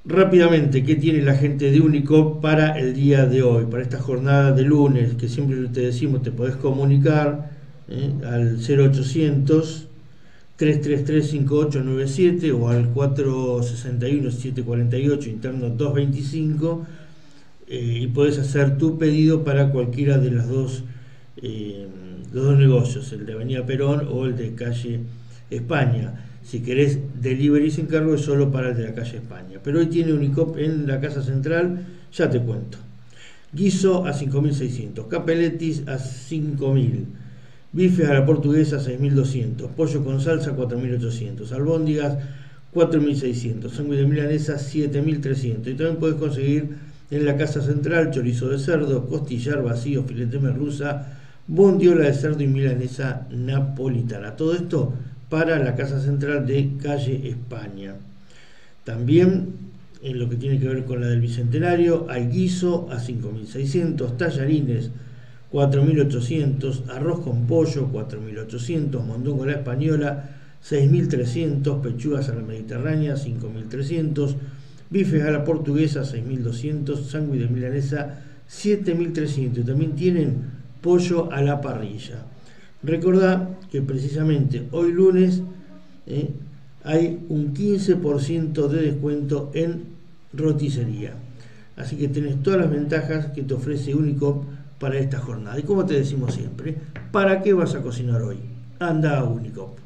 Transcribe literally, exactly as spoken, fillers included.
Rápidamente, ¿qué tiene la gente de Unicop para el día de hoy? Para esta jornada de lunes, que siempre te decimos, te podés comunicar ¿eh? al cero ochocientos, tres tres tres, cinco ocho nueve siete o al cuatro seis uno, siete cuatro ocho, interno doscientos veinticinco, eh, y podés hacer tu pedido para cualquiera de las dos, eh, los dos negocios, el de Avenida Perón o el de Calle España. Si querés delivery sin cargo es solo para el de la Calle España. Pero hoy tiene Unicop en la Casa Central, ya te cuento. Guiso a cinco mil seiscientos, capeletis a cinco mil, bifes a la portuguesa seis mil doscientos, pollo con salsa cuatro mil ochocientos, albóndigas cuatro mil seiscientos, sándwich de milanesa siete mil trescientos. Y también puedes conseguir en la Casa Central chorizo de cerdo, costillar vacío, filete merluza, bondiola de cerdo y milanesa napolitana. Todo esto para la Casa Central de Calle España. También en lo que tiene que ver con la del Bicentenario, hay guiso a cinco mil seiscientos, tallarines cuatro mil ochocientos, arroz con pollo cuatro mil ochocientos, mondongo a la española seis mil trescientos, pechugas a la mediterránea cinco mil trescientos, bifes a la portuguesa seis mil doscientos, sándwich de milanesa siete mil trescientos. Y también tienen pollo a la parrilla. Recordá que precisamente hoy lunes eh, hay un quince por ciento de descuento en roticería. Así que tenés todas las ventajas que te ofrece Unicop para esta jornada. Y como te decimos siempre, ¿para qué vas a cocinar hoy? Anda a Unicop.